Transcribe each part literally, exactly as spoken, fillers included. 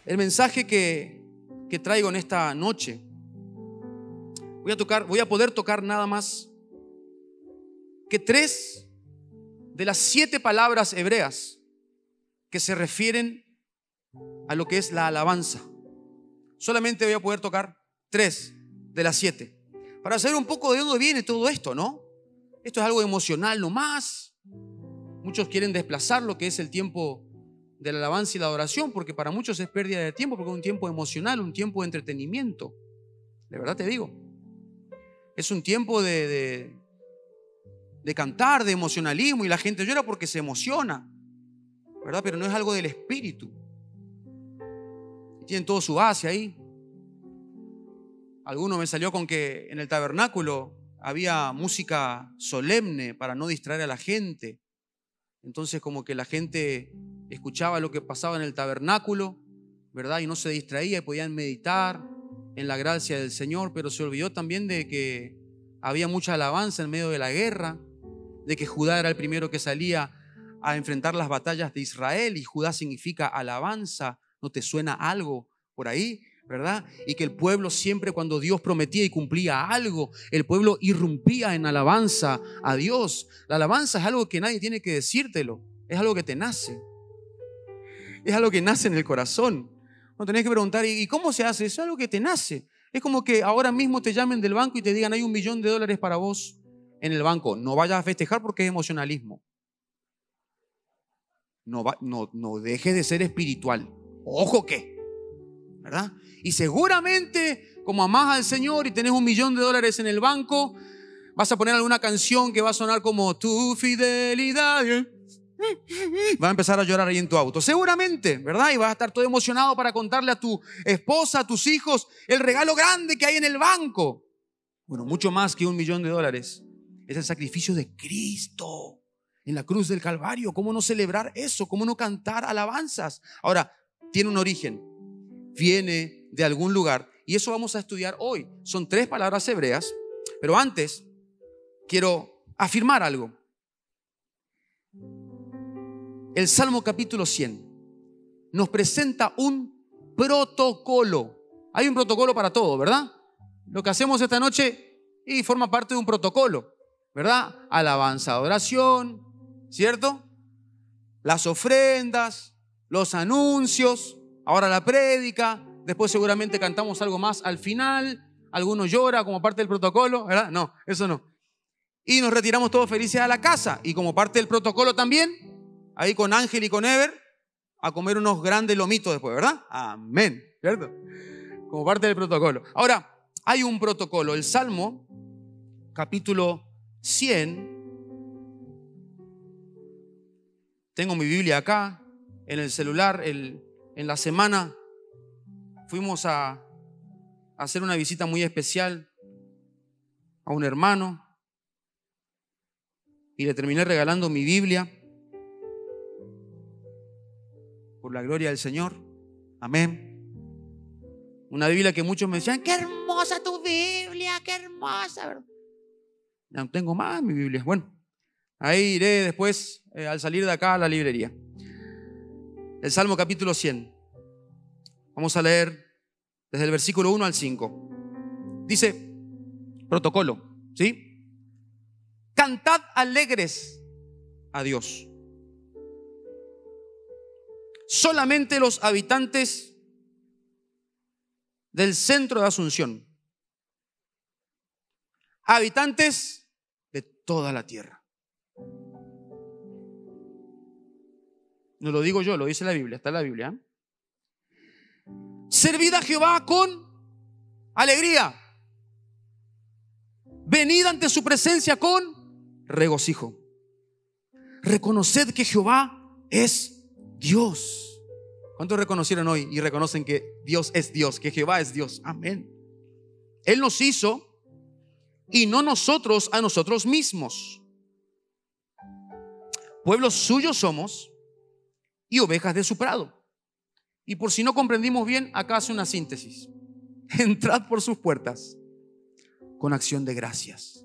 el mensaje que, que traigo en esta noche, voy a tocar, voy a poder tocar nada más que tres de las siete palabras hebreas que se refieren a lo que es la alabanza. Solamente voy a poder tocar tres de las siete, para saber un poco de dónde viene todo esto, ¿no? Esto es algo emocional nomás. Muchos quieren desplazar lo que es el tiempo de la alabanza y la adoración, porque para muchos es pérdida de tiempo, porque es un tiempo emocional, un tiempo de entretenimiento. De verdad te digo, es un tiempo de, de, de cantar, de emocionalismo, y la gente llora porque se emociona, ¿verdad? Pero no es algo del espíritu. Tienen todo su base ahí. Alguno me salió con que en el tabernáculo había música solemne para no distraer a la gente. Entonces como que la gente escuchaba lo que pasaba en el tabernáculo, ¿verdad? Y no se distraía y podían meditar en la gracia del Señor, pero se olvidó también de que había mucha alabanza en medio de la guerra, de que Judá era el primero que salía a enfrentar las batallas de Israel, y Judá significa alabanza. ¿No te suena algo por ahí? ¿Verdad? Y que el pueblo siempre, cuando Dios prometía y cumplía algo, el pueblo irrumpía en alabanza a Dios. La alabanza es algo que nadie tiene que decírtelo, es algo que te nace, es algo que nace en el corazón. No tenés que preguntar, ¿y cómo se hace? Es algo que te nace. Es como que ahora mismo te llamen del banco y te digan, hay un millón de dólares para vos en el banco. No vayas a festejar porque es emocionalismo. No, va, no, no dejes de ser espiritual. Ojo que, ¿verdad? Y seguramente, como amás al Señor y tenés un millón de dólares en el banco, vas a poner alguna canción que va a sonar como tu fidelidad. Va a empezar a llorar ahí en tu auto, seguramente, ¿verdad? Y vas a estar todo emocionado para contarle a tu esposa, a tus hijos, el regalo grande que hay en el banco. Bueno, mucho más que un millón de dólares es el sacrificio de Cristo en la cruz del Calvario. ¿Cómo no celebrar eso? ¿Cómo no cantar alabanzas? Ahora, tiene un origen, viene de algún lugar, y eso vamos a estudiar hoy. Son tres palabras hebreas, pero antes quiero afirmar algo. El Salmo capítulo cien nos presenta un protocolo. Hay un protocolo para todo, ¿verdad? Lo que hacemos esta noche y forma parte de un protocolo, ¿verdad? Alabanza, adoración, ¿cierto? Las ofrendas, los anuncios, ahora la prédica, después seguramente cantamos algo más al final, alguno llora como parte del protocolo, ¿verdad? No, eso no. Y nos retiramos todos felices a la casa, y como parte del protocolo también, ahí con Ángel y con Ever, a comer unos grandes lomitos después, ¿verdad? Amén, ¿cierto? Como parte del protocolo. Ahora, hay un protocolo. El Salmo, capítulo cien. Tengo mi Biblia acá, en el celular. El, en la semana fuimos a, a hacer una visita muy especial a un hermano, y le terminé regalando mi Biblia. Por la gloria del Señor. Amén. Una Biblia que muchos me decían, qué hermosa tu Biblia, qué hermosa. Ya no tengo más mi Biblia. Bueno, ahí iré después eh, al salir de acá a la librería. El Salmo capítulo cien. Vamos a leer desde el versículo uno al cinco. Dice, protocolo, ¿sí? Cantad alegres a Dios. Solamente los habitantes del centro de Asunción, habitantes de toda la tierra. No lo digo yo, lo dice la Biblia, está en la Biblia. Servid a Jehová con alegría. Venid ante su presencia con regocijo. Reconoced que Jehová es Dios. ¿Cuántos reconocieron hoy y reconocen que Dios es Dios, que Jehová es Dios? Amén. Él nos hizo y no nosotros a nosotros mismos. Pueblos suyos somos y ovejas de su prado. Y por si no comprendimos bien, acá hace una síntesis. Entrad por sus puertas con acción de gracias,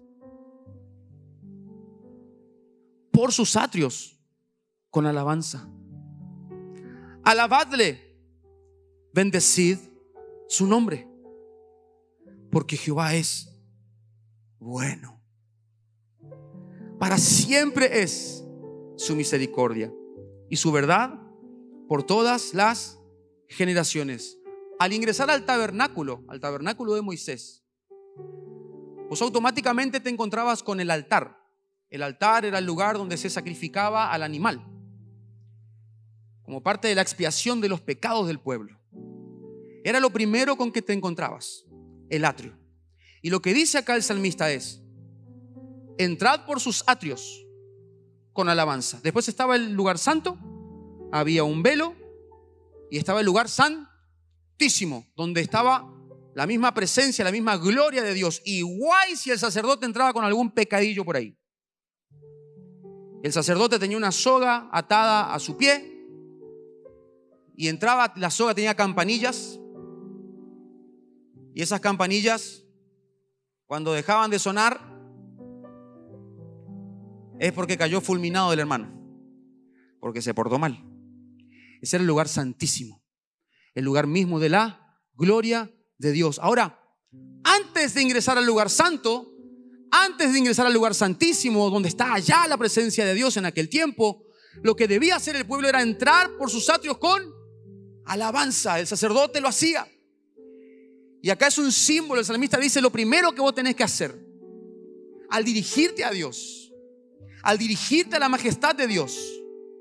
por sus atrios con alabanza. Alabadle, bendecid su nombre, porque Jehová es bueno. Para siempre es su misericordia y su verdad por todas las generaciones. Al ingresar al tabernáculo, al tabernáculo de Moisés, pues automáticamente te encontrabas con el altar. El altar era el lugar donde se sacrificaba al animal, como parte de la expiación de los pecados del pueblo. Era lo primero con que te encontrabas, el atrio. Y lo que dice acá el salmista es: entrad por sus atrios con alabanza. Después estaba el lugar santo, había un velo, y estaba el lugar santísimo, donde estaba la misma presencia, la misma gloria de Dios. Y guay si el sacerdote entraba con algún pecadillo por ahí. El sacerdote tenía una soga atada a su pie, y entraba, la soga tenía campanillas, y esas campanillas, cuando dejaban de sonar, es porque cayó fulminado el hermano, porque se portó mal. Ese era el lugar santísimo, el lugar mismo de la gloria de Dios. Ahora, antes de ingresar al lugar santo, antes de ingresar al lugar santísimo, donde está allá la presencia de Dios en aquel tiempo, lo que debía hacer el pueblo era entrar por sus atrios con alabanza. El sacerdote lo hacía. Y acá es un símbolo. El salmista dice: lo primero que vos tenés que hacer al dirigirte a Dios, al dirigirte a la majestad de Dios,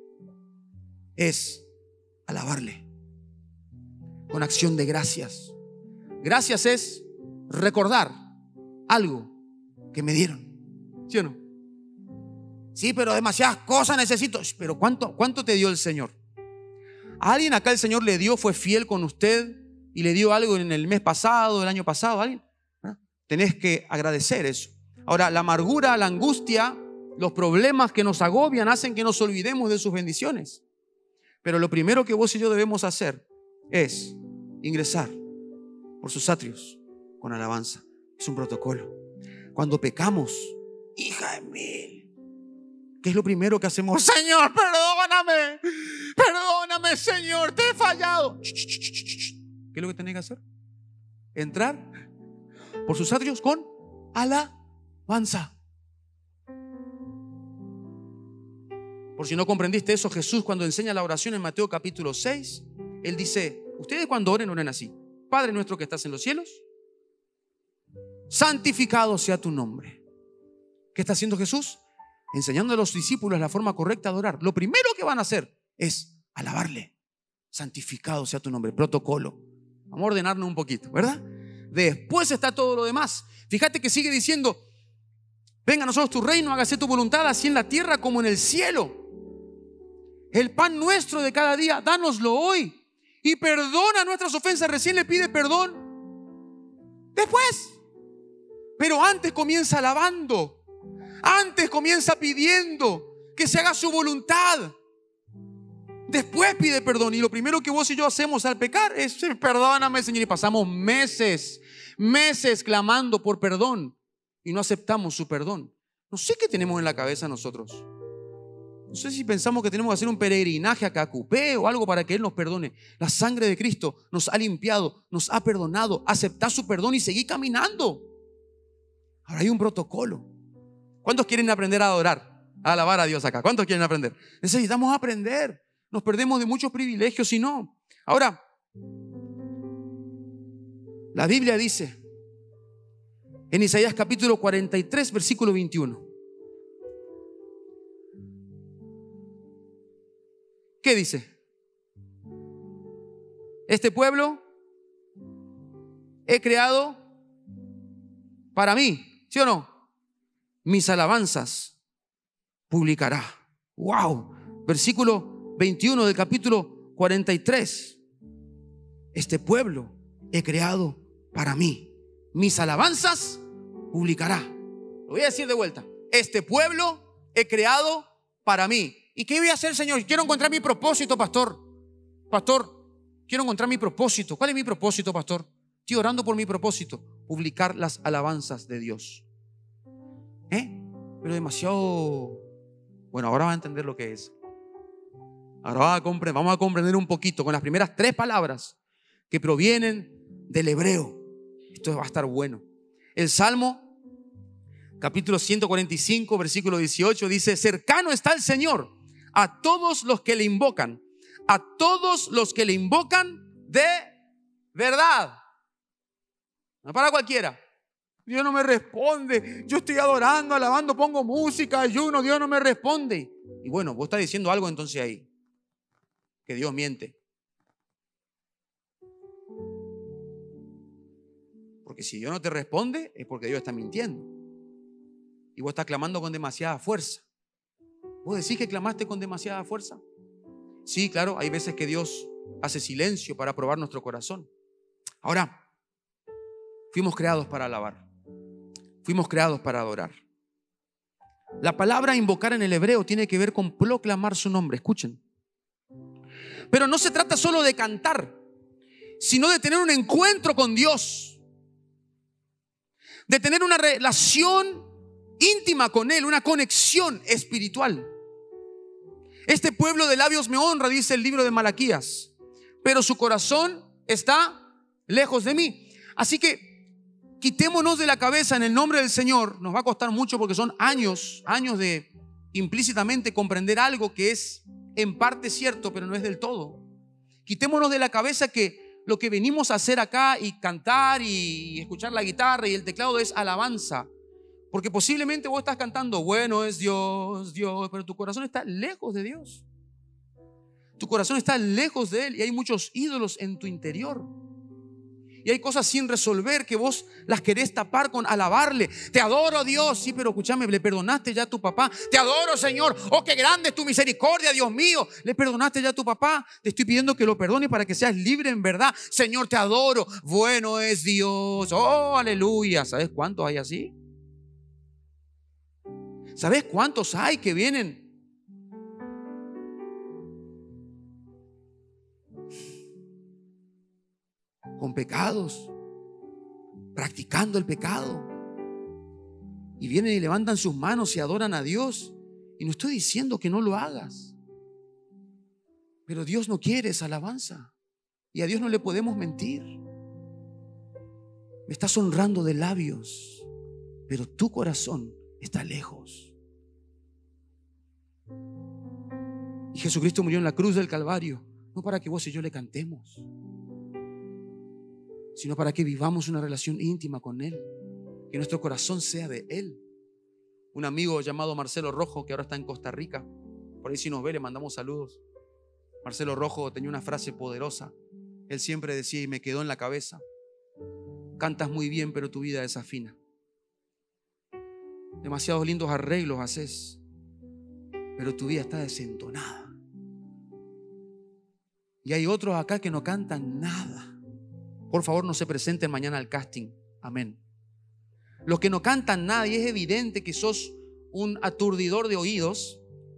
es alabarle con acción de gracias. Gracias es recordar algo que me dieron, ¿sí o no? Sí, pero demasiadas cosas necesito. Pero ¿cuánto, cuánto te dio el Señor? ¿A alguien acá el Señor le dio, fue fiel con usted y le dio algo en el mes pasado, el año pasado? ¿Alguien? ¿Ah? Tenés que agradecer eso. Ahora, la amargura, la angustia, los problemas que nos agobian hacen que nos olvidemos de sus bendiciones. Pero lo primero que vos y yo debemos hacer es ingresar por sus atrios con alabanza. Es un protocolo. Cuando pecamos, hija de mil, ¿qué es lo primero que hacemos? Señor, perdóname, perdóname, Señor, te he fallado. ¿Qué es lo que tenés que hacer? Entrar por sus atrios con alabanza. Por si no comprendiste eso, Jesús, cuando enseña la oración en Mateo capítulo seis, Él dice: ustedes cuando oren, oren así: Padre nuestro que estás en los cielos, santificado sea tu nombre. ¿Qué está haciendo Jesús? Enseñando a los discípulos la forma correcta de orar. Lo primero que van a hacer es alabarle. Santificado sea tu nombre. Protocolo. Vamos a ordenarnos un poquito, ¿verdad? Después está todo lo demás. Fíjate que sigue diciendo: venga a nosotros tu reino, hágase tu voluntad, así en la tierra como en el cielo. El pan nuestro de cada día, dánoslo hoy. Y perdona nuestras ofensas. Recién le pide perdón. Después. Pero antes comienza alabando. Antes comienza pidiendo que se haga su voluntad. Después pide perdón. Y lo primero que vos y yo hacemos al pecar es: perdóname, Señor. Y pasamos meses, meses clamando por perdón y no aceptamos su perdón. No sé qué tenemos en la cabeza nosotros. No sé si pensamos que tenemos que hacer un peregrinaje a Cacupé o algo para que Él nos perdone. La sangre de Cristo nos ha limpiado, nos ha perdonado. Aceptá su perdón y seguí caminando. Ahora hay un protocolo. ¿Cuántos quieren aprender a adorar, a alabar a Dios acá? ¿Cuántos quieren aprender? Necesitamos aprender. Nos perdemos de muchos privilegios si no. Ahora, la Biblia dice en Isaías capítulo cuarenta y tres, versículo veintiuno. ¿Qué dice? Este pueblo he creado para mí, ¿sí o no? Mis alabanzas publicará. Wow. Versículo veintiuno del capítulo cuarenta y tres. Este pueblo he creado para mí. Mis alabanzas publicará. Lo voy a decir de vuelta. Este pueblo he creado para mí. ¿Y qué voy a hacer, Señor? Quiero encontrar mi propósito, pastor. Pastor, quiero encontrar mi propósito. ¿Cuál es mi propósito, pastor? Estoy orando por mi propósito. Publicar las alabanzas de Dios. ¿Eh? Pero demasiado... Bueno, ahora va a entender lo que es. Ahora va a comprender, vamos a comprender un poquito con las primeras tres palabras. que provienen del hebreo. Esto va a estar bueno. El Salmo, capítulo ciento cuarenta y cinco, versículo dieciocho, dice: cercano está el Señor a todos los que le invocan, a todos los que le invocan de verdad. No para cualquiera. Dios no me responde. Yo estoy adorando, alabando, pongo música, ayuno, Dios no me responde. Y bueno, vos estás diciendo algo entonces ahí, que Dios miente. Porque si Dios no te responde, es porque Dios está mintiendo. Y vos estás clamando con demasiada fuerza. ¿Vos decís que clamaste con demasiada fuerza? Sí, claro, hay veces que Dios hace silencio para probar nuestro corazón. Ahora, fuimos creados para alabar. Fuimos creados para adorar. La palabra invocar en el hebreo tiene que ver con proclamar su nombre. Escuchen. Pero no se trata solo de cantar, sino de tener un encuentro con Dios, de tener una relación íntima con Él, una conexión espiritual. Este pueblo de labios me honra, dice el libro de Malaquías, pero su corazón está lejos de mí. Así que quitémonos de la cabeza en el nombre del Señor. Nos va a costar mucho porque son años, años de implícitamente comprender algo que es en parte cierto, pero no es del todo. Quitémonos de la cabeza que lo que venimos a hacer acá y cantar y escuchar la guitarra y el teclado es alabanza. Porque posiblemente vos estás cantando, bueno es Dios, Dios, pero tu corazón está lejos de Dios. Tu corazón está lejos de Él y hay muchos ídolos en tu interior. Y hay cosas sin resolver que vos las querés tapar con alabarle. Te adoro, Dios. Sí, pero escúchame, le perdonaste ya a tu papá. Te adoro, Señor. Oh, qué grande es tu misericordia, Dios mío. Le perdonaste ya a tu papá. Te estoy pidiendo que lo perdone para que seas libre en verdad. Señor, te adoro. Bueno es Dios. Oh, aleluya. ¿Sabes cuántos hay así? ¿Sabes cuántos hay que vienen con pecados, practicando el pecado, y vienen y levantan sus manos y adoran a Dios? Y no estoy diciendo que no lo hagas, pero Dios no quiere esa alabanza y a Dios no le podemos mentir. Me estás honrando de labios, pero tu corazón está lejos. Y Jesucristo murió en la cruz del Calvario no para que vos y yo le cantemos, sino para que vivamos una relación íntima con Él, que nuestro corazón sea de Él. Un amigo llamado Marcelo Rojo, que ahora está en Costa Rica, por ahí si nos ve le mandamos saludos. Marcelo Rojo tenía una frase poderosa. Él siempre decía, y me quedó en la cabeza: cantas muy bien, pero tu vida desafina. Demasiados lindos arreglos haces, pero tu vida está desentonada. Y hay otros acá que no cantan nada. Por favor, no se presenten mañana al casting. Amén. Los que no cantan nada, y es evidente que sos un aturdidor de oídos,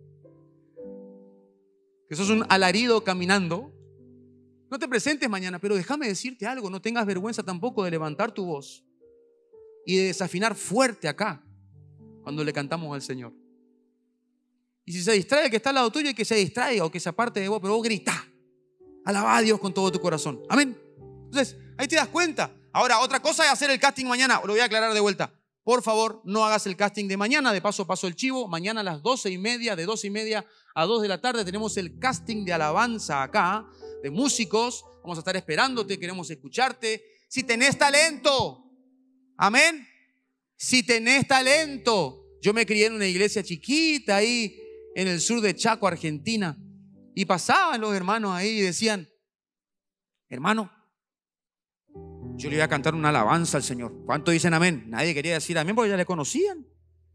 que sos un alarido caminando, no te presentes mañana. Pero déjame decirte algo: no tengas vergüenza tampoco de levantar tu voz y de desafinar fuerte acá cuando le cantamos al Señor. Y si se distrae el que está al lado tuyo, y que se distraiga o que se aparte de vos, pero vos gritá, alabá a Dios con todo tu corazón. Amén. Entonces, ahí te das cuenta. Ahora, otra cosa es hacer el casting mañana. Lo voy a aclarar de vuelta. Por favor, no hagas el casting de mañana. De paso, paso el chivo. Mañana a las doce y media, de doce y media a dos de la tarde, tenemos el casting de alabanza acá, de músicos. Vamos a estar esperándote, queremos escucharte. Si tenés talento, amén. Si tenés talento. Yo me crié en una iglesia chiquita ahí en el sur de Chaco, Argentina. Y pasaban los hermanos ahí y decían: hermano, yo le iba a cantar una alabanza al Señor. ¿Cuántos dicen amén? Nadie quería decir amén porque ya le conocían.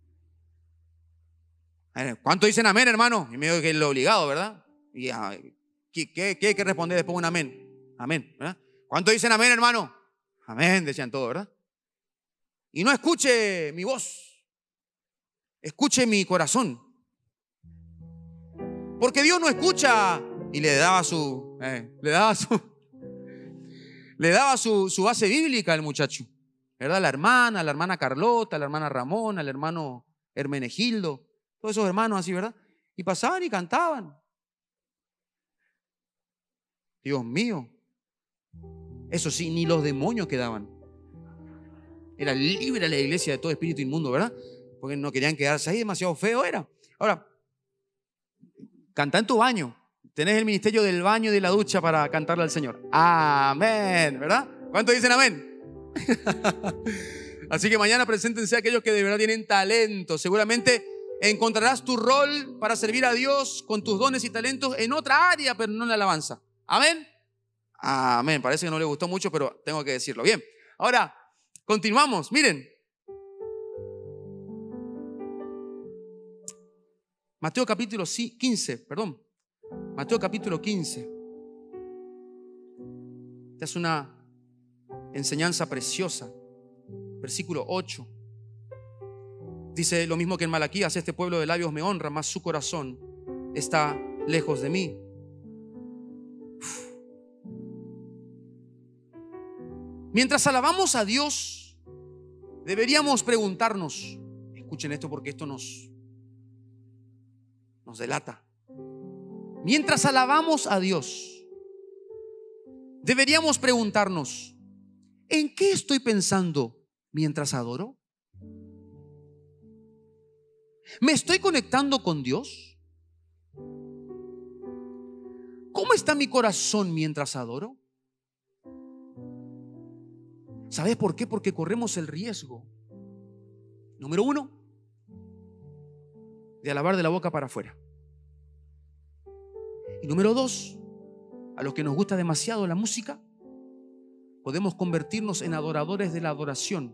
¿Cuántos dicen amén, hermano? Y medio que es lo obligado, ¿verdad? Y, ¿qué, qué, ¿Qué hay que responder después de un amén? Amén, ¿verdad? ¿Cuántos dicen amén, hermano? Amén, decían todos, ¿verdad? Y no escuche mi voz, escuche mi corazón. Porque Dios no escucha. Y le daba su, eh, le daba su... Le daba su, su base bíblica al muchacho, ¿verdad? La hermana, la hermana Carlota, la hermana Ramona, el hermano Hermenegildo, todos esos hermanos así, ¿verdad? Y pasaban y cantaban. Dios mío. Eso sí, ni los demonios quedaban. Era libre la iglesia de todo espíritu inmundo, ¿verdad? Porque no querían quedarse ahí, demasiado feo era. Ahora, canta en tu baño. Tenés el ministerio del baño y de la ducha para cantarle al Señor. Amén, ¿verdad? ¿Cuántos dicen amén? Así que mañana preséntense a aquellos que de verdad tienen talento. Seguramente encontrarás tu rol para servir a Dios con tus dones y talentos en otra área, pero no en la alabanza. Amén. Amén. Parece que no le gustó mucho, pero tengo que decirlo. Bien. Ahora, continuamos. Miren. Mateo capítulo quince, perdón. Mateo capítulo quince. Esta es una enseñanza preciosa. Versículo ocho. Dice lo mismo que en Malaquías: este pueblo de labios me honra, mas su corazón está lejos de mí. Uf. Mientras alabamos a Dios, deberíamos preguntarnos, escuchen esto porque esto nos, nos delata. Mientras alabamos a Dios, deberíamos preguntarnos, ¿en qué estoy pensando mientras adoro? ¿Me estoy conectando con Dios? ¿Cómo está mi corazón mientras adoro? ¿Sabes por qué? Porque corremos el riesgo, número uno, de alabar de la boca para afuera. Y número dos, a los que nos gusta demasiado la música, podemos convertirnos en adoradores de la adoración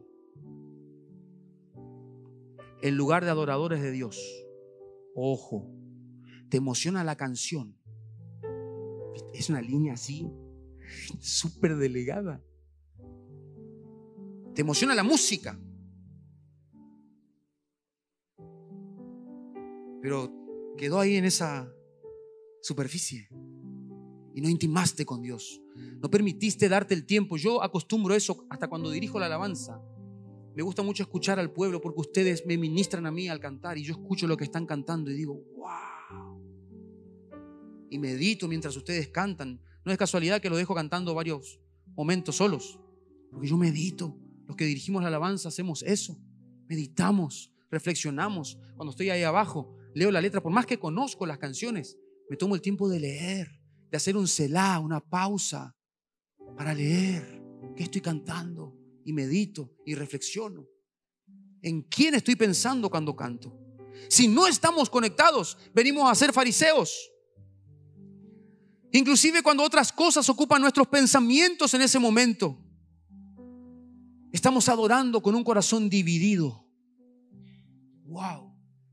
en lugar de adoradores de Dios. Ojo, te emociona la canción. Es una línea así, súper delegada. Te emociona la música, pero quedó ahí en esa superficie y no intimaste con Dios. No permitiste darte el tiempo. Yo acostumbro eso hasta cuando dirijo la alabanza. Me gusta mucho escuchar al pueblo porque ustedes me ministran a mí al cantar y yo escucho lo que están cantando y digo, wow. Y medito mientras ustedes cantan. No es casualidad que lo dejo cantando varios momentos solos, porque yo medito. Los que dirigimos la alabanza hacemos eso. Meditamos, reflexionamos. Cuando estoy ahí abajo, leo la letra. Por más que conozco las canciones, me tomo el tiempo de leer, de hacer un selá, una pausa para leer qué estoy cantando. Y medito y reflexiono. ¿En quién estoy pensando cuando canto? Si no estamos conectados, venimos a ser fariseos. Inclusive cuando otras cosas ocupan nuestros pensamientos en ese momento, estamos adorando con un corazón dividido. Wow.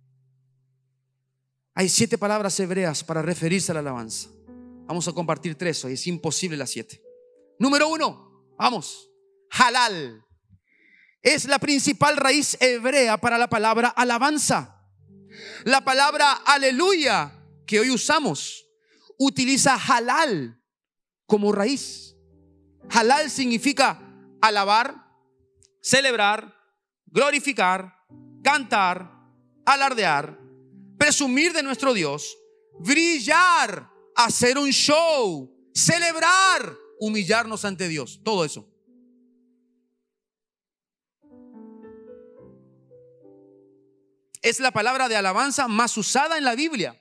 Hay siete palabras hebreas para referirse a la alabanza. Vamos a compartir tres hoy, es imposible las siete. Número uno, vamos. Halal es la principal raíz hebrea para la palabra alabanza. La palabra aleluya que hoy usamos utiliza halal como raíz. Halal significa alabar, celebrar, glorificar, cantar, alardear, presumir de nuestro Dios, brillar, hacer un show, celebrar, humillarnos ante Dios. Todo eso. Es la palabra de alabanza más usada en la Biblia.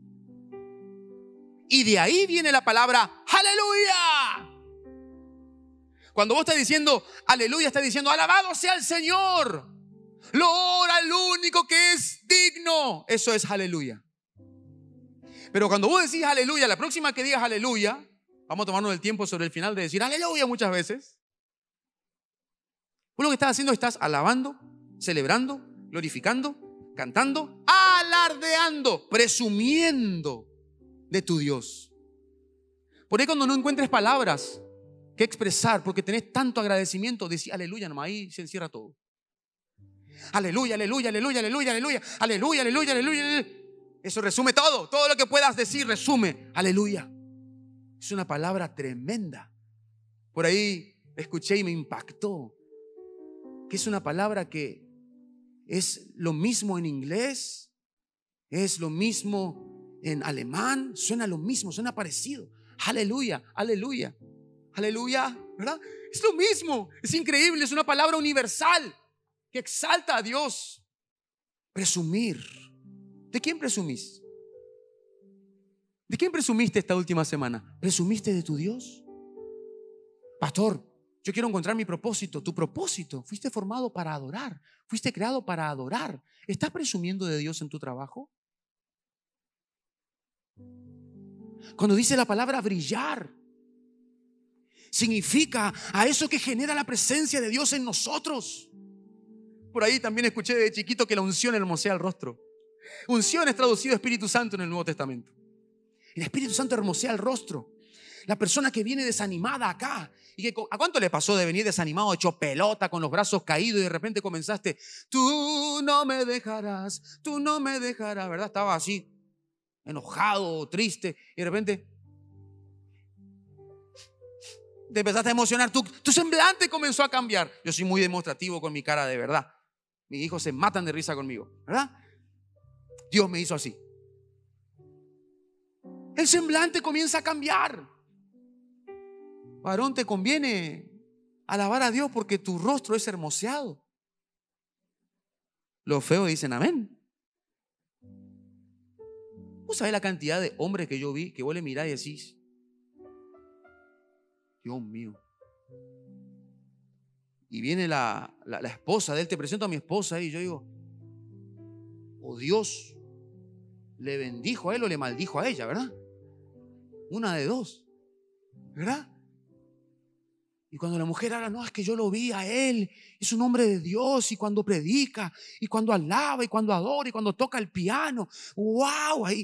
Y de ahí viene la palabra aleluya. Cuando vos estás diciendo aleluya, estás diciendo alabado sea el Señor. Loor al único que es digno. Eso es aleluya. Pero cuando vos decís aleluya, la próxima que digas aleluya, vamos a tomarnos el tiempo sobre el final de decir aleluya muchas veces. Vos lo que estás haciendo, estás alabando, celebrando, glorificando, cantando, alardeando, presumiendo de tu Dios. Por ahí cuando no encuentres palabras que expresar porque tenés tanto agradecimiento, decís aleluya nomás, ahí se encierra todo. Aleluya, aleluya, aleluya, aleluya, aleluya, aleluya, aleluya, aleluya. Eso resume todo, todo lo que puedas decir resume aleluya. Es una palabra tremenda. Por ahí escuché y me impactó que es una palabra que es lo mismo en inglés, es lo mismo en alemán, suena lo mismo, suena parecido. Aleluya, aleluya. Aleluya, ¿verdad? Es lo mismo, es increíble, es una palabra universal que exalta a Dios. Presumir. ¿De quién presumís? ¿De quién presumiste esta última semana? ¿Presumiste de tu Dios? Pastor, yo quiero encontrar mi propósito. Tu propósito, fuiste formado para adorar, fuiste creado para adorar. ¿Estás presumiendo de Dios en tu trabajo? Cuando dice la palabra brillar, significa a eso que genera la presencia de Dios en nosotros. Por ahí también escuché de chiquito que la unción hermosea el rostro. Unción es traducido Espíritu Santo en el Nuevo Testamento. El Espíritu Santo hermosea el rostro. La persona que viene desanimada acá, y que, ¿a cuánto le pasó de venir desanimado, hecho pelota, con los brazos caídos, y de repente comenzaste, tú no me dejarás, tú no me dejarás, ¿verdad? Estaba así, enojado, triste, y de repente te empezaste a emocionar, tu, tu semblante comenzó a cambiar. Yo soy muy demostrativo con mi cara, de verdad. Mis hijos se matan de risa conmigo, ¿verdad? Dios me hizo así. El semblante comienza a cambiar. Varón, te conviene alabar a Dios porque tu rostro es hermoseado. Los feos dicen amén. ¿Vos sabés la cantidad de hombres que yo vi que vos le mirás y decís, Dios mío? Y viene la, la, la esposa de él, te presento a mi esposa, y yo digo, o Dios le bendijo a él o le maldijo a ella, ¿verdad? Una de dos, ¿verdad? Y cuando la mujer habla, no, es que yo lo vi a él, es un hombre de Dios, y cuando predica, y cuando alaba, y cuando adora, y cuando toca el piano, wow, ahí.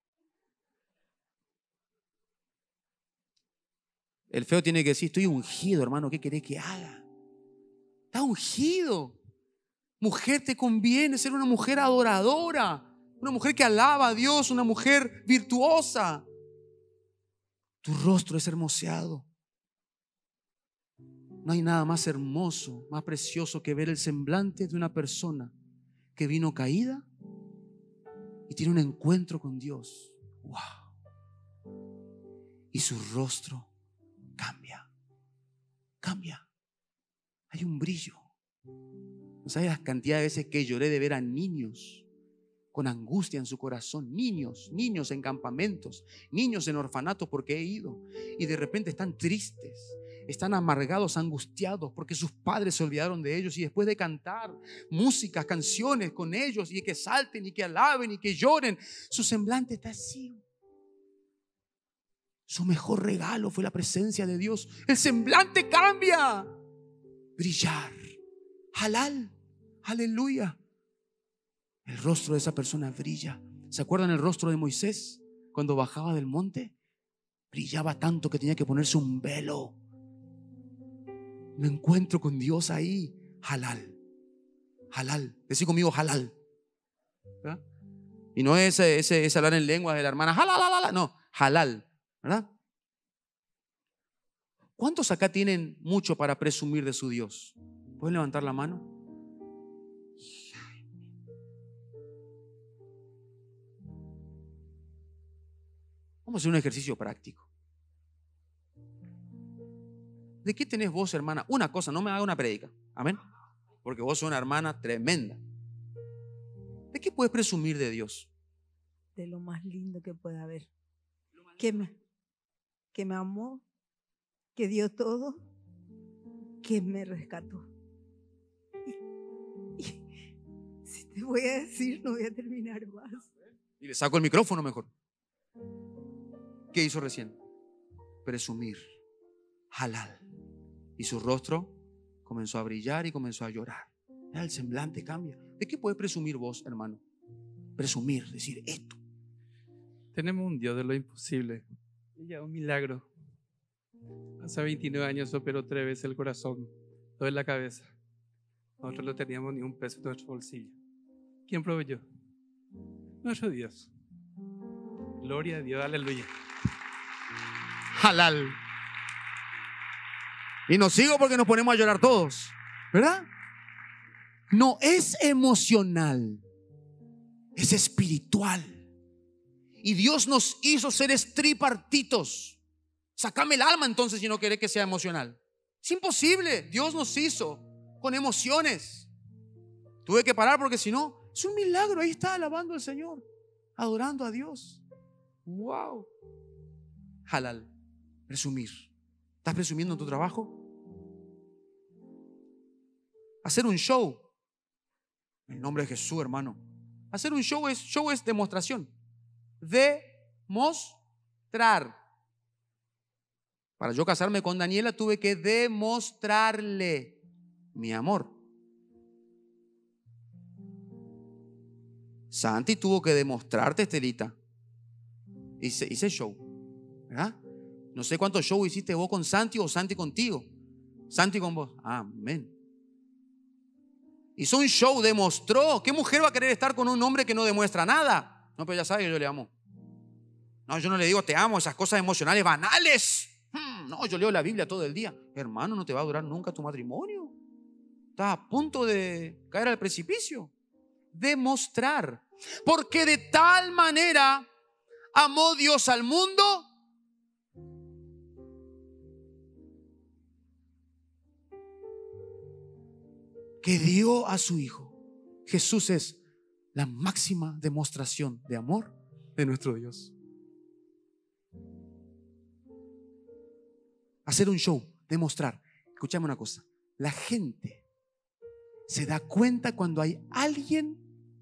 El feo tiene que decir, estoy ungido, hermano, ¿qué querés que haga? Está ungido. Mujer, te conviene ser una mujer adoradora, una mujer que alaba a Dios, una mujer virtuosa. Tu rostro es hermoseado. No hay nada más hermoso, más precioso que ver el semblante de una persona que vino caída y tiene un encuentro con Dios. Wow. Y su rostro cambia. Cambia. Hay un brillo. ¿No sabes las cantidades de veces que lloré de ver a niños con angustia en su corazón? Niños, niños en campamentos, niños en orfanatos, porque he ido. Y de repente están tristes, están amargados, angustiados, porque sus padres se olvidaron de ellos. Y después de cantar músicas, canciones con ellos, y que salten, y que alaben, y que lloren, su semblante está así. Su mejor regalo fue la presencia de Dios. El semblante cambia. Brillar. Halal. Aleluya. El rostro de esa persona brilla. ¿Se acuerdan el rostro de Moisés cuando bajaba del monte? Brillaba tanto que tenía que ponerse un velo. Me encuentro con Dios ahí. Halal. Halal. Decí conmigo halal. ¿verdad? Y no es ese, ese, ese hablar en lengua de la hermana halal, halal, no, halal, ¿verdad? ¿Cuántos acá tienen mucho para presumir de su Dios? ¿Pueden levantar la mano? Vamos a hacer un ejercicio práctico. ¿De qué tenés vos, hermana? Una cosa, no me haga una prédica. Amén. Porque vos sos una hermana tremenda. ¿De qué puedes presumir de Dios? De lo más lindo que pueda haber. Que me, que me amó, que dio todo, que me rescató. Y, y, si te voy a decir, no voy a terminar más. Y le saco el micrófono mejor. ¿Qué hizo recién? Presumir. Halal. Y su rostro comenzó a brillar y comenzó a llorar. El semblante cambia. ¿De qué puedes presumir vos, hermano? Presumir, decir esto. Tenemos un Dios de lo imposible. Ella, un milagro. Hace veintinueve años operó tres veces el corazón, todo en la cabeza. Nosotros no teníamos ni un peso en nuestro bolsillo. ¿Quién proveyó? Nuestro Dios. Gloria a Dios, aleluya. Halal. Y no sigo porque nos ponemos a llorar todos, ¿verdad? No es emocional, es espiritual. Y Dios nos hizo seres tripartitos. Sácame el alma entonces si no querés que sea emocional. Es imposible. Dios nos hizo con emociones. Tuve que parar porque si no, es un milagro. Ahí está alabando al Señor, adorando a Dios. Wow. Halal. Presumir. ¿Estás presumiendo en tu trabajo? Hacer un show. En el nombre de Jesús, hermano. Hacer un show es, show es demostración. Demostrar. Para yo casarme con Daniela tuve que demostrarle mi amor. Santi tuvo que demostrarte, Estelita. Hice, hice show, ¿verdad? No sé cuántos shows hiciste vos con Santi o Santi contigo. Santi con vos. Amén. Hizo un show, demostró. ¿Qué mujer va a querer estar con un hombre que no demuestra nada? No, pero ya sabe que yo le amo. No, yo no le digo te amo, esas cosas emocionales banales. Hmm, no, yo leo la Biblia todo el día. Hermano, no te va a durar nunca tu matrimonio. Estás a punto de caer al precipicio. Demostrar. Porque de tal manera amó Dios al mundo que dio a su Hijo. Jesús es la máxima demostración de amor de nuestro Dios. Hacer un show, demostrar. Escúchame una cosa. La gente se da cuenta cuando hay alguien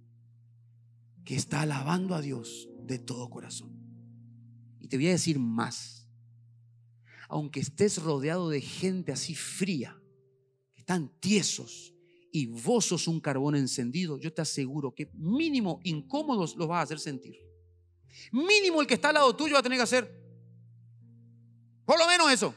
que está alabando a Dios de todo corazón. Y te voy a decir más. Aunque estés rodeado de gente así fría, que están tiesos, y vos sos un carbón encendido, yo te aseguro que mínimo incómodos los vas a hacer sentir. Mínimo el que está al lado tuyo va a tener que hacer por lo menos eso.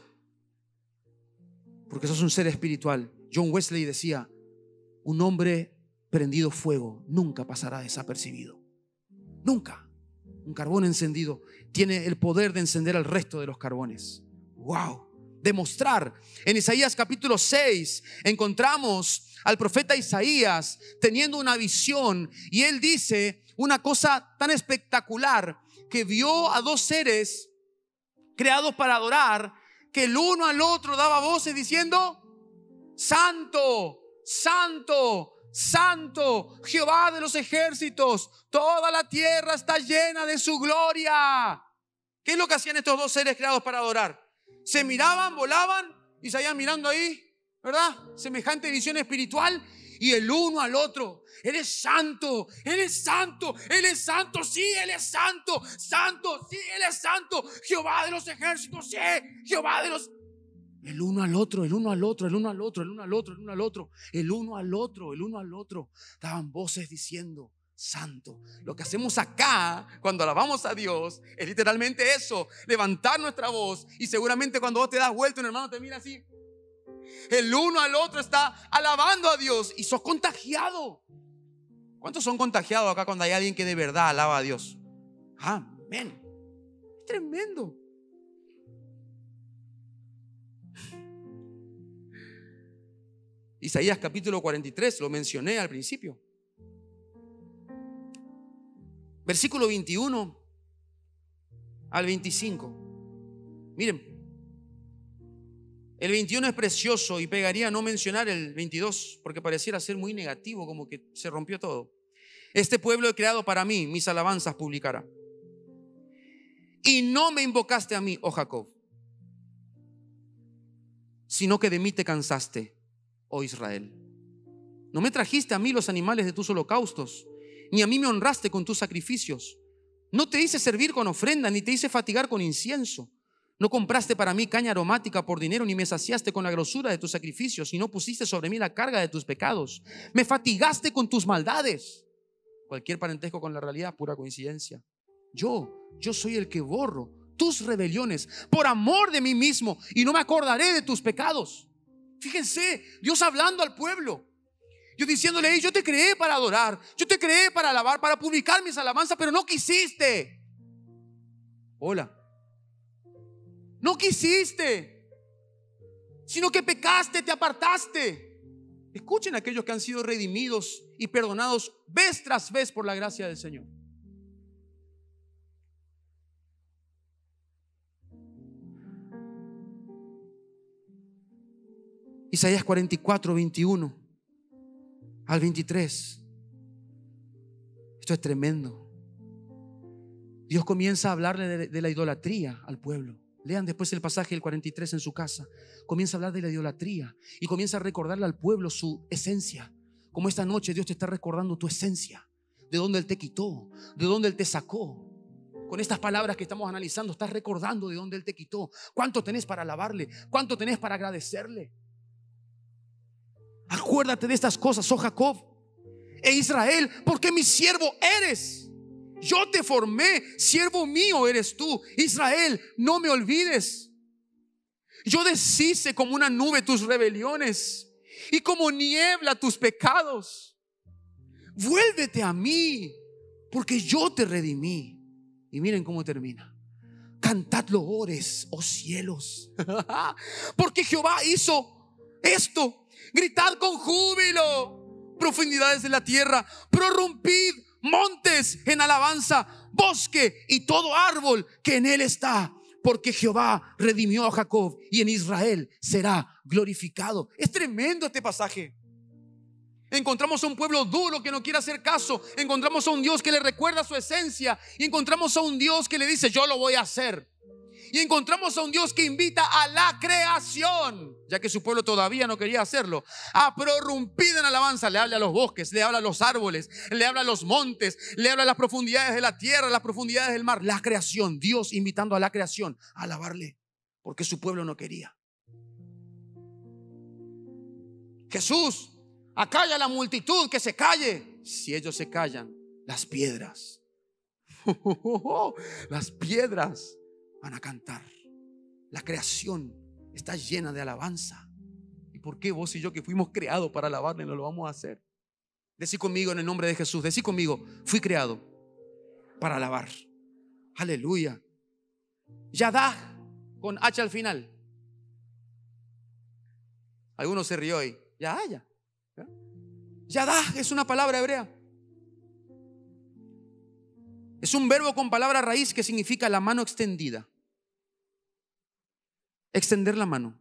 Porque sos un ser espiritual. John Wesley decía: un hombre prendido fuego nunca pasará desapercibido. Nunca. Un carbón encendido tiene el poder de encender al resto de los carbones. Wow. Demostrar. En Isaías capítulo seis encontramos al profeta Isaías teniendo una visión, y él dice una cosa tan espectacular, que vio a dos seres creados para adorar, que el uno al otro daba voces diciendo: Santo, Santo, Santo, Jehová de los ejércitos, toda la tierra está llena de su gloria. ¿Qué es lo que hacían estos dos seres creados para adorar? Se miraban, volaban y seguían mirando ahí, ¿verdad? Semejante visión espiritual. Y el uno al otro: Él es santo, Él es santo, Él es santo, sí, Él es santo, santo, sí, Él es santo, Jehová de los ejércitos, sí, Jehová de los... El uno al otro, el uno al otro, el uno al otro, el uno al otro, el uno al otro, el uno al otro, el uno al otro. Daban voces diciendo: santo. Lo que hacemos acá cuando alabamos a Dios es literalmente eso, levantar nuestra voz. Y seguramente cuando vos te das vuelta, un hermano te mira así, el uno al otro está alabando a Dios y sos contagiado. ¿Cuántos son contagiados acá cuando hay alguien que de verdad alaba a Dios? Amén. Es tremendo. Isaías capítulo cuarenta y tres, lo mencioné al principio. Versículo veintiuno al veinticinco. Miren, el veintiuno es precioso y pegaría no mencionar el veintidós porque pareciera ser muy negativo, como que se rompió todo. Este pueblo he creado para mí, mis alabanzas publicará. Y no me invocaste a mí, oh Jacob, sino que de mí te cansaste, oh Israel. No me trajiste a mí los animales de tus holocaustos, ni a mí me honraste con tus sacrificios. No te hice servir con ofrenda, ni te hice fatigar con incienso. No compraste para mí caña aromática por dinero, ni me saciaste con la grosura de tus sacrificios, y no pusiste sobre mí la carga de tus pecados. Me fatigaste con tus maldades. Cualquier parentesco con la realidad, pura coincidencia. Yo, yo soy el que borro tus rebeliones por amor de mí mismo, y no me acordaré de tus pecados. Fíjense, Dios hablando al pueblo. Yo diciéndole: hey, yo te creé para adorar, yo te creé para alabar, para publicar mis alabanzas, pero no quisiste. Hola. No quisiste, sino que pecaste, te apartaste. Escuchen a aquellos que han sido redimidos y perdonados vez tras vez por la gracia del Señor. Isaías cuarenta y cuatro, veintiuno al veintitrés. Esto es tremendo. Dios comienza a hablarle de, de la idolatría al pueblo. Lean después el pasaje del cuarenta y tres en su casa. Comienza a hablar de la idolatría y comienza a recordarle al pueblo su esencia. Como esta noche Dios te está recordando tu esencia, de dónde Él te quitó, de dónde Él te sacó. Con estas palabras que estamos analizando, estás recordando de dónde Él te quitó. ¿Cuánto tenés para alabarle? ¿Cuánto tenés para agradecerle? Acuérdate de estas cosas, oh Jacob e Israel, porque mi siervo eres. Yo te formé, siervo mío eres tú. Israel, no me olvides. Yo deshice como una nube tus rebeliones y como niebla tus pecados. Vuélvete a mí, porque yo te redimí. Y miren cómo termina. Cantad loores, oh cielos, porque Jehová hizo esto. Gritad con júbilo, profundidades de la tierra. Prorrumpid, montes, en alabanza, bosque y todo árbol que en él está, porque Jehová redimió a Jacob y en Israel será glorificado. Es tremendo este pasaje. Encontramos a un pueblo duro que no quiere hacer caso. Encontramos a un Dios que le recuerda su esencia. Y encontramos a un Dios que le dice: yo lo voy a hacer. Y encontramos a un Dios que invita a la creación, ya que su pueblo todavía no quería hacerlo, a prorrumpir en alabanza. Le habla a los bosques, le habla a los árboles, le habla a los montes, le habla a las profundidades de la tierra, las profundidades del mar. La creación, Dios invitando a la creación a alabarle, porque su pueblo no quería. Jesús, acalla a la multitud, que se calle. Si ellos se callan, las piedras, las piedras van a cantar. La creación está llena de alabanza. ¿Y por qué vos y yo, que fuimos creados para alabarle, no lo vamos a hacer? Decí conmigo en el nombre de Jesús. Decí conmigo: fui creado para alabar. Aleluya. Yadah, con H al final. Algunos se rió hoy. Ya haya. Yadah es una palabra hebrea. Es un verbo con palabra raíz que significa la mano extendida. Extender la mano.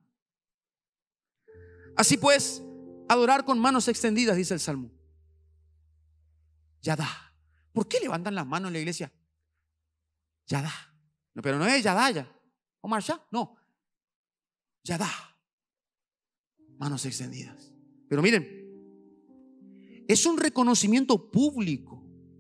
Así pues, adorar con manos extendidas, dice el Salmo. Yadah. ¿Por qué levantan las manos en la iglesia? Yadah. No, pero no es Yadaya o Marsha, no. Yadah. Manos extendidas. Pero miren, es un reconocimiento público.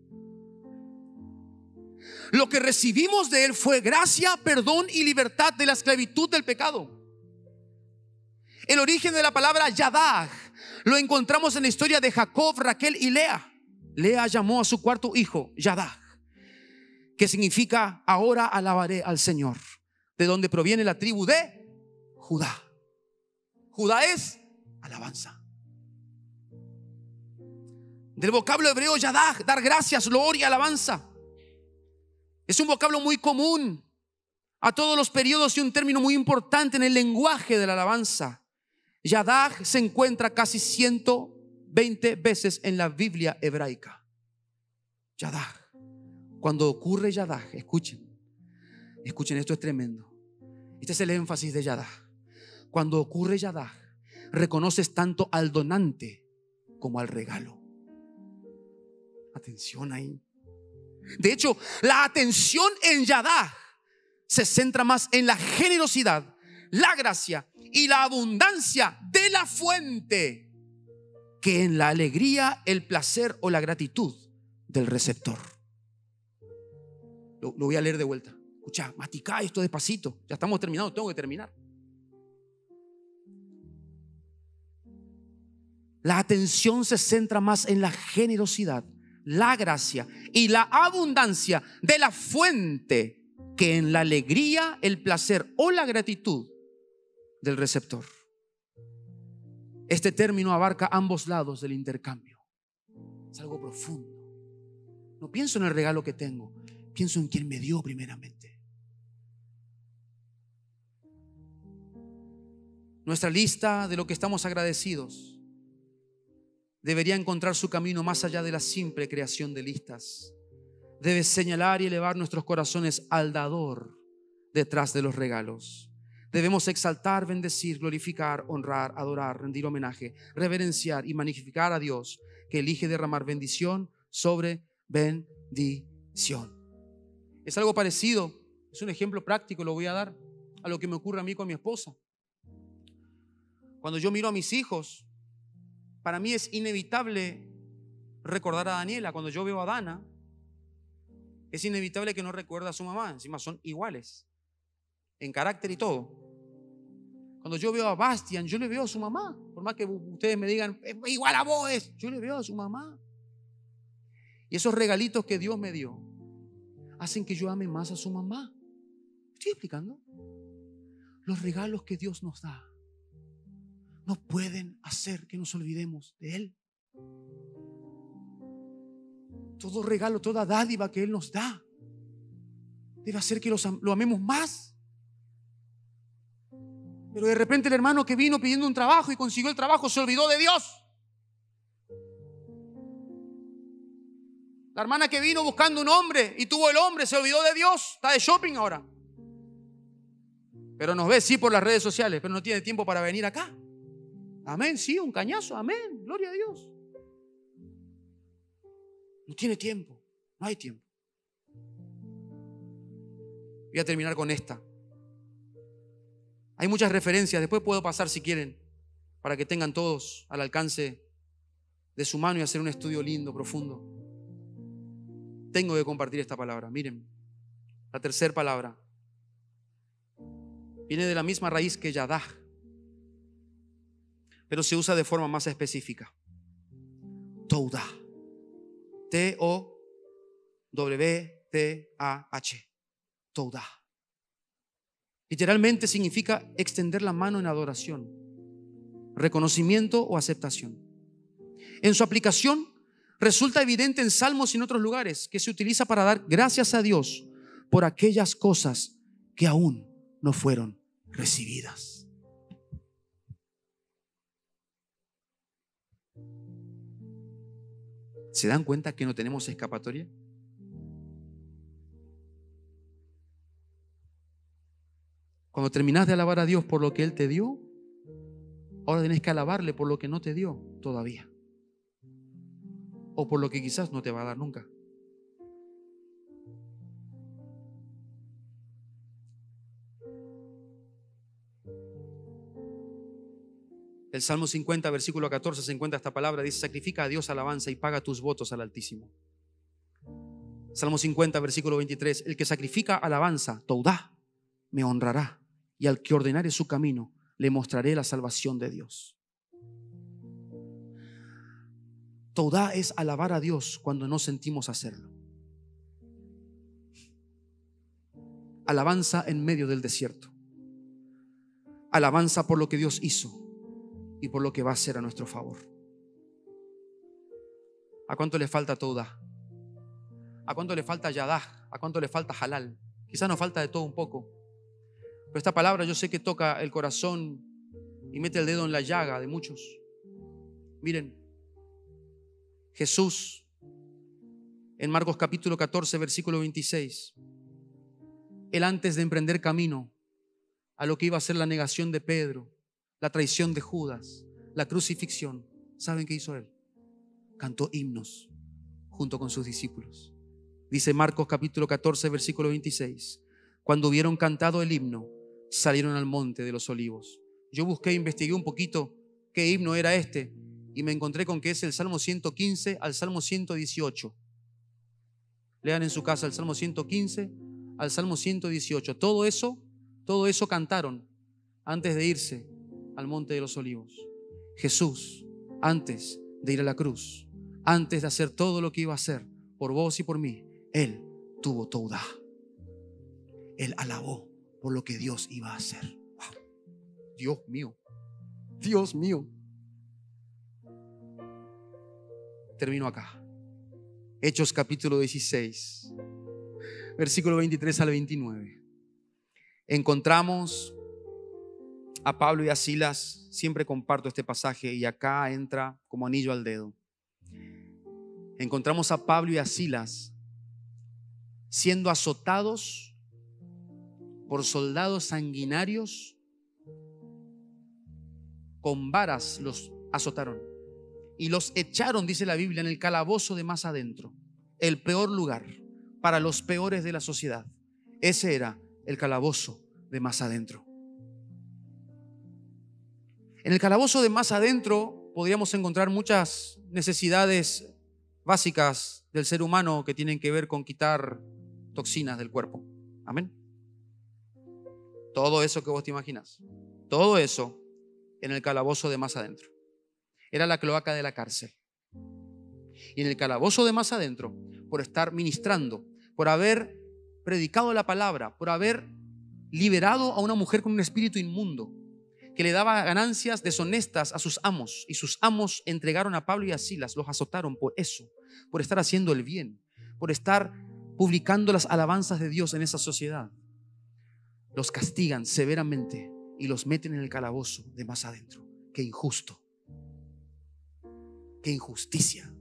Lo que recibimos de Él fue gracia, perdón y libertad de la esclavitud del pecado. El origen de la palabra Yadah lo encontramos en la historia de Jacob, Raquel y Lea. Lea llamó a su cuarto hijo Yadah, que significa ahora alabaré al Señor, de donde proviene la tribu de Judá. Judá es alabanza. Del vocablo hebreo Yadah, dar gracias, loor y alabanza. Es un vocablo muy común a todos los periodos y un término muy importante en el lenguaje de la alabanza. Yadah se encuentra casi ciento veinte veces en la Biblia hebraica. Yadah. Cuando ocurre Yadah, escuchen, escuchen, esto es tremendo. Este es el énfasis de Yadah. Cuando ocurre Yadah, reconoces tanto al donante como al regalo. Atención ahí. De hecho, la atención en Yadah se centra más en la generosidad, la gracia y la abundancia de la fuente que en la alegría, el placer o la gratitud del receptor. Lo, lo voy a leer de vuelta. Escucha, masticá esto despacito. Ya estamos terminando, tengo que terminar. La atención se centra más en la generosidad, la gracia y la abundancia de la fuente que en la alegría, el placer o la gratitud del receptor. Este término abarca ambos lados del intercambio. Es algo profundo. No pienso en el regalo que tengo, pienso en quien me dio primeramente. Nuestra lista de lo que estamos agradecidos debería encontrar su camino más allá de la simple creación de listas. Debe señalar y elevar nuestros corazones al dador detrás de los regalos. Debemos exaltar, bendecir, glorificar, honrar, adorar, rendir homenaje, reverenciar y magnificar a Dios, que elige derramar bendición sobre bendición. Es algo parecido, es un ejemplo práctico, lo voy a dar, a lo que me ocurre a mí con mi esposa. Cuando yo miro a mis hijos, para mí es inevitable recordar a Daniela. Cuando yo veo a Dana, es inevitable que no recuerde a su mamá. Encima son iguales en carácter y todo. Cuando yo veo a Bastian, yo le veo a su mamá. Por más que ustedes me digan, igual a vos es, yo le veo a su mamá. Y esos regalitos que Dios me dio hacen que yo ame más a su mamá. ¿Me estoy explicando? Los regalos que Dios nos da no pueden hacer que nos olvidemos de Él. Todo regalo, toda dádiva que Él nos da debe hacer que los, lo amemos más. Pero de repente el hermano que vino pidiendo un trabajo y consiguió el trabajo se olvidó de Dios. La hermana que vino buscando un hombre y tuvo el hombre se olvidó de Dios. Está de shopping ahora. Pero nos ve sí por las redes sociales, pero no tiene tiempo para venir acá. Amén, sí, un cañazo, amén, gloria a Dios. No tiene tiempo, no hay tiempo. Voy a terminar con esta. Hay muchas referencias, después puedo pasar si quieren, para que tengan todos al alcance de su mano y hacer un estudio lindo, profundo. Tengo que compartir esta palabra. Miren, la tercera palabra viene de la misma raíz que Yadah, pero se usa de forma más específica. Toudah. T O W T A H. Toudah. Literalmente significa extender la mano en adoración, reconocimiento o aceptación. En su aplicación resulta evidente en salmos y en otros lugares que se utiliza para dar gracias a Dios por aquellas cosas que aún no fueron recibidas. ¿Se dan cuenta que no tenemos escapatoria? Cuando terminas de alabar a Dios por lo que Él te dio, ahora tenés que alabarle por lo que no te dio todavía, o por lo que quizás no te va a dar nunca. El Salmo cincuenta, versículo catorce, se encuentra esta palabra. Dice: sacrifica a Dios alabanza y paga tus votos al Altísimo. Salmo cincuenta, versículo veintitrés. El que sacrifica alabanza, Toudah, me honrará, y al que ordenare su camino, le mostraré la salvación de Dios. Toudah es alabar a Dios cuando no sentimos hacerlo. Alabanza en medio del desierto. Alabanza por lo que Dios hizo y por lo que va a hacer a nuestro favor. ¿A cuánto le falta Toudah? ¿A cuánto le falta Yadah? ¿A cuánto le falta Halal? Quizás nos falta de todo un poco. Pero esta palabra yo sé que toca el corazón y mete el dedo en la llaga de muchos. Miren, Jesús en Marcos capítulo catorce, versículo veintiséis, Él antes de emprender camino a lo que iba a ser la negación de Pedro, la traición de Judas, la crucifixión, ¿saben qué hizo Él? Cantó himnos junto con sus discípulos. Dice Marcos capítulo catorce, versículo veintiséis: cuando hubieron cantado el himno, salieron al monte de los olivos. Yo busqué, investigué un poquito qué himno era este y me encontré con que es el Salmo ciento quince al Salmo ciento dieciocho. Lean en su casa el Salmo ciento quince al Salmo ciento dieciocho. Todo eso, todo eso cantaron antes de irse al monte de los olivos. Jesús, antes de ir a la cruz, antes de hacer todo lo que iba a hacer por vos y por mí, Él tuvo Toudah. Él alabó por lo que Dios iba a hacer. Wow. Dios mío, Dios mío. Termino acá. Hechos capítulo dieciséis, versículo veintitrés al veintinueve. Encontramos a Pablo y a Silas. Siempre comparto este pasaje y acá entra como anillo al dedo. Encontramos a Pablo y a Silas siendo azotados por soldados sanguinarios con varas los azotaron y los echaron, dice la Biblia, en el calabozo de más adentro, el peor lugar para los peores de la sociedad. Ese era el calabozo de más adentro. En el calabozo de más adentro podríamos encontrar muchas necesidades básicas del ser humano que tienen que ver con quitar toxinas del cuerpo. Amén. Todo eso que vos te imaginas, todo eso en el calabozo de más adentro. Era la cloaca de la cárcel. Y en el calabozo de más adentro, por estar ministrando, por haber predicado la palabra, por haber liberado a una mujer con un espíritu inmundo que le daba ganancias deshonestas a sus amos, y sus amos entregaron a Pablo y a Silas, los azotaron por eso, por estar haciendo el bien, por estar publicando las alabanzas de Dios en esa sociedad. Los castigan severamente y los meten en el calabozo de más adentro. Qué injusto, qué injusticia.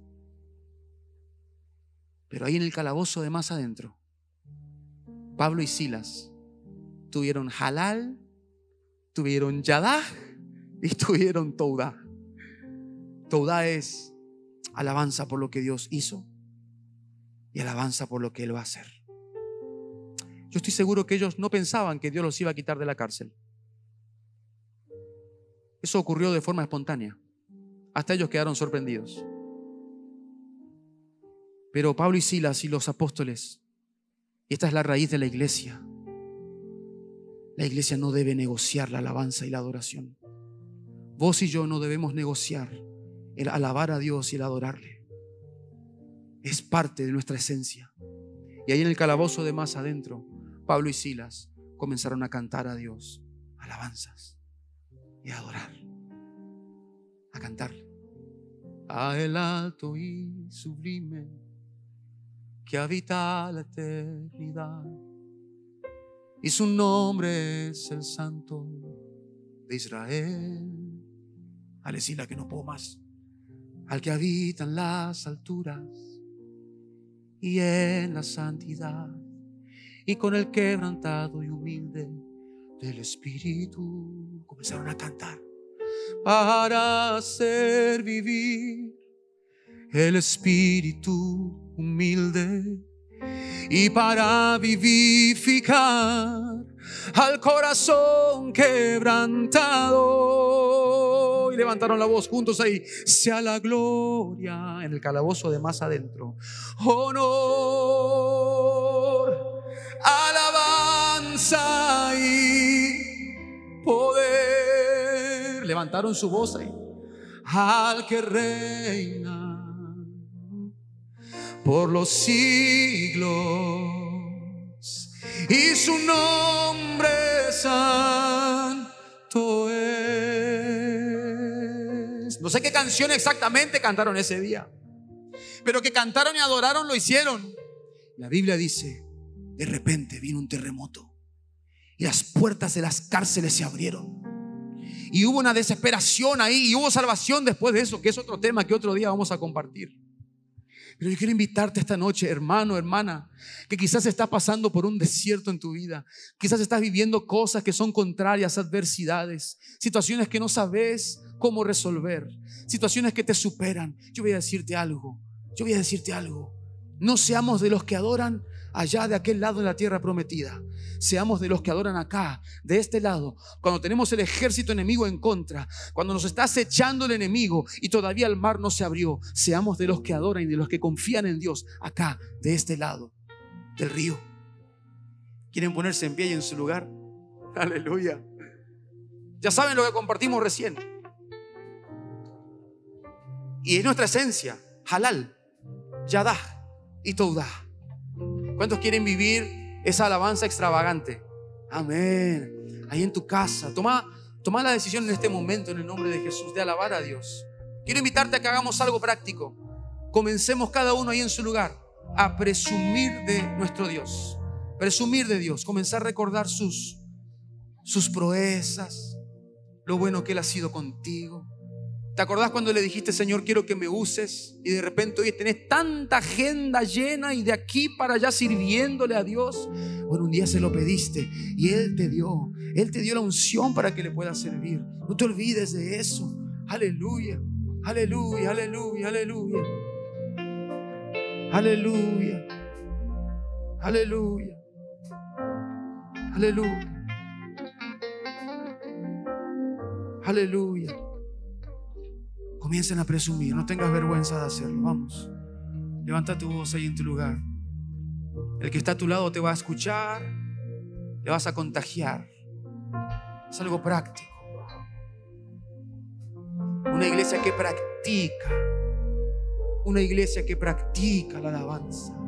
Pero ahí en el calabozo de más adentro, Pablo y Silas tuvieron halal, tuvieron yadah y tuvieron toudá. Toudá es alabanza por lo que Dios hizo y alabanza por lo que Él va a hacer. Yo estoy seguro que ellos no pensaban que Dios los iba a quitar de la cárcel. Eso ocurrió de forma espontánea. Hasta ellos quedaron sorprendidos. Pero Pablo y Silas y los apóstoles, y esta es la raíz de la iglesia, la iglesia no debe negociar la alabanza y la adoración. Vos y yo no debemos negociar el alabar a Dios y el adorarle. Es parte de nuestra esencia. Y ahí en el calabozo de más adentro, Pablo y Silas comenzaron a cantar a Dios alabanzas y a adorar, a cantarle. A el alto y sublime que habita la eternidad, y su nombre es el Santo de Israel. Alecila, que no puedo más. Al que habita en las alturas y en la santidad, y con el quebrantado y humilde del espíritu. Comenzaron a cantar para hacer vivir el espíritu humilde y para vivificar al corazón quebrantado. Y levantaron la voz juntos ahí. Sea la gloria en el calabozo de más adentro, honor, alabanza y poder. Levantaron su voz ahí. Al que reina por los siglos, y su nombre santo es. No sé qué canción exactamente cantaron ese día, pero que cantaron y adoraron lo hicieron. La Biblia dice: de repente vino un terremoto y las puertas de las cárceles se abrieron. Y hubo una desesperación ahí, y hubo salvación después de eso, que es otro tema que otro día vamos a compartir. Pero yo quiero invitarte esta noche, hermano, hermana, que quizás estás pasando por un desierto en tu vida. Quizás estás viviendo cosas que son contrarias, adversidades, situaciones que no sabes cómo resolver, situaciones que te superan. Yo voy a decirte algo, yo voy a decirte algo. No seamos de los que adoran allá de aquel lado de la tierra prometida. Seamos de los que adoran acá, de este lado, cuando tenemos el ejército enemigo en contra, cuando nos está acechando el enemigo y todavía el mar no se abrió. Seamos de los que adoran y de los que confían en Dios acá, de este lado del río. ¿Quieren ponerse en pie y en su lugar? Aleluya. Ya saben lo que compartimos recién, y es nuestra esencia: halal, yadah y toudá. ¿Cuántos quieren vivir esa alabanza extravagante? Amén. Ahí en tu casa, toma, toma la decisión en este momento, en el nombre de Jesús, de alabar a Dios. Quiero invitarte a que hagamos algo práctico. Comencemos cada uno ahí en su lugar a presumir de nuestro Dios. Presumir de Dios. Comenzar a recordar sus, sus proezas, lo bueno que Él ha sido contigo, ¿Te acordás cuando le dijiste, Señor, quiero que me uses? Y de repente hoy tenés tanta agenda llena y de aquí para allá sirviéndole a Dios. Bueno, un día se lo pediste y Él te dio. Él te dio la unción para que le puedas servir. No te olvides de eso. Aleluya, aleluya, aleluya, aleluya. Aleluya, aleluya, aleluya. Aleluya. Comiencen a presumir, no tengas vergüenza de hacerlo. Vamos, levanta tu voz ahí en tu lugar. El que está a tu lado te va a escuchar, te vas a contagiar. Es algo práctico. Una iglesia que practica, una iglesia que practica la alabanza.